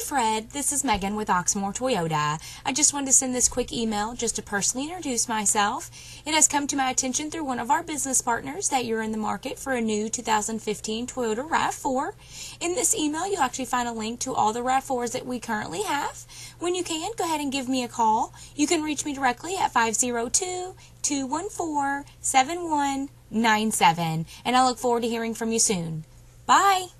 Fred, this is Megan with Oxmoor Toyota. I just wanted to send this quick email just to personally introduce myself. It has come to my attention through one of our business partners that you're in the market for a new 2015 Toyota RAV4. In this email, you'll actually find a link to all the RAV4s that we currently have. When you can, go ahead and give me a call. You can reach me directly at 502-214-7197, and I look forward to hearing from you soon. Bye!